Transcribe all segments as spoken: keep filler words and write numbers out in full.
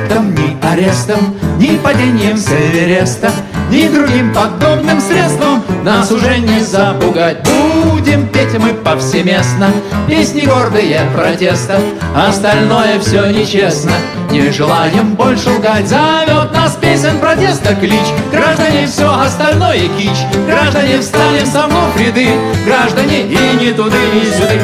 инфарктом, ни арестом, ни падением с Эвереста, ни другим подобным средством нас уже не запугать. Будем петь мы повсеместно песни гордые протеста, остальное все нечестно, не желаем больше лгать. Зовет нас песен протеста клич: граждане, все остальное кич. Граждане, встанем со мной в ряды, граждане, и не туды, ни сюды.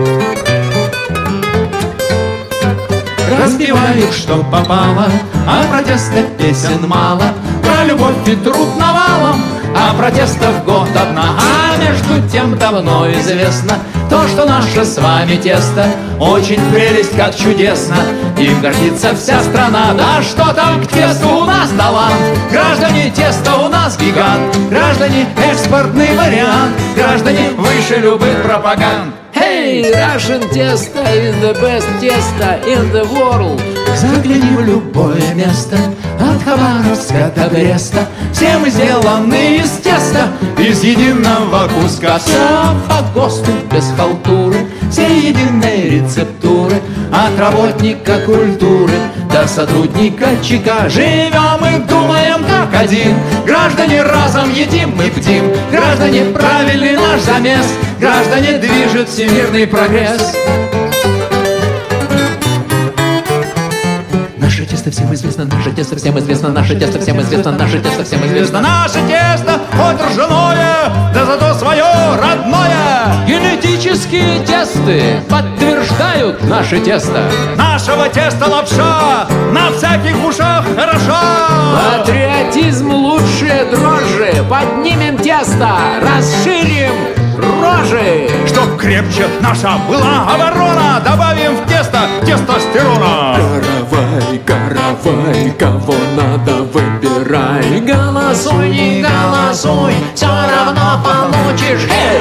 Разбивают, что попало, а протеста песен мало. Про любовь и труд навалом, а протестов год одна. А между тем давно известно то, что наше с вами тесто очень прелесть, как чудесно. Им гордится вся страна. Да что там к тесту, у нас талант. Граждане, тесто у нас гигант. Граждане, экспортный вариант. Граждане, выше любых пропаганд. Hey, Russian Testa is the best testa in the world. Загляни в любое место, от Хабаровска до Бреста. Все мы сделаны из теста, из единого куска. Все по ГОСТу без халтуры, все единые рецептуры. От работника культуры до сотрудника ЧК. Живем и думаем как один. Граждане, разом едим мы бдим. Граждане, правильный наш замес. Граждане, движет всемирный прогресс. Наше тесто всем известно, наше тесто всем известно, наше тесто всем известно, наше тесто всем известно. Наше тесто хоть ржаное, да зато свое родное. Генетические тесты подтверждают наше тесто. Нашего теста лапша на всяких ушах хороша. Патриотизм лучше дрожжи. Поднимем тесто, расширим рожи. Чтоб крепче наша была оборона, добавим в тесто тестостерона. Каравай, каравай, кого надо выбирай. Голосуй, не голосуй, все равно получишь.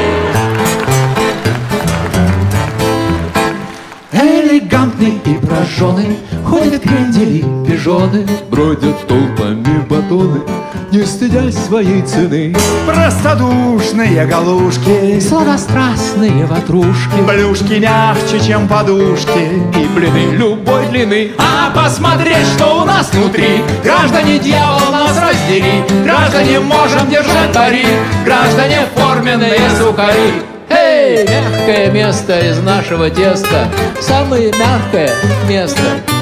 Элегантный и прожженный, ходят крендели, пижоны, бродят толпами батоны, не стыдясь своей цены. Простодушные галушки, сладострастные ватрушки, блюшки мягче, чем подушки, и блины любой длины. А посмотреть, что у нас внутри, граждане, дьявол нас раздери. Граждане, можем держать пари, граждане, форменные сухари. Эй, мягкое место из нашего теста, самое мягкое место.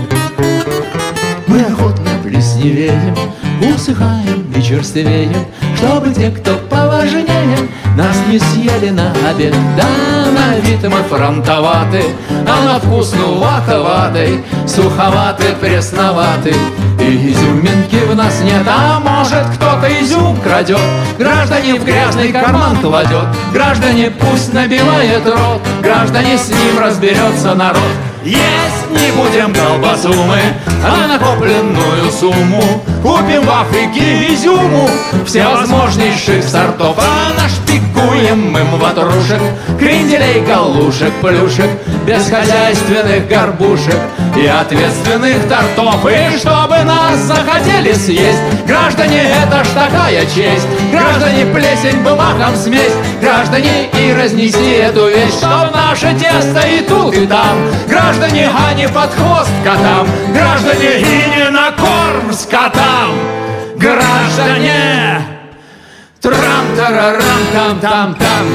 Мы охотно плесневеем, усыхаем и черствеем, чтобы те, кто поважнее, нас не съели на обед. Да, на вид мы фронтоваты, а на вкус нуватоватый, суховатый, пресноватый. И изюминки в нас нет, а может кто-то изюм крадет. Граждане, в грязный карман кладет. Граждане, пусть набивает рот. Граждане, с ним разберется народ. Есть не будем колбасу мы, а накопленную сумму купим в Африке изюму всевозможнейших сортов. А нашпикуем им ватрушек, кренделей, галушек, плюшек, бесхозяйственных горбушек и ответственных тортов. И чтобы нас захотели съесть, граждане, это ж такая честь. Граждане, плесень бы махом смесь. Граждане, и разнеси эту вещь, что наше тесто и тут, и там. Граждане, а не под хвост котам. Граждане, и не на корм скотам. Граждане, трам-тарарам-там-там-там.